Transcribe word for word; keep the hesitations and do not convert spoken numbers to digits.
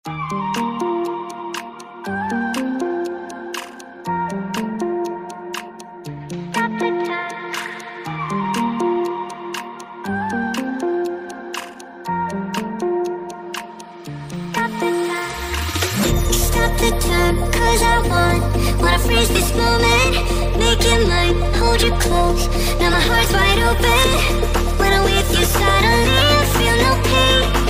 The time, cause I want, wanna freeze this moment, make it mine, hold you close, now my heart's wide open. When I'm with you suddenly I feel no pain.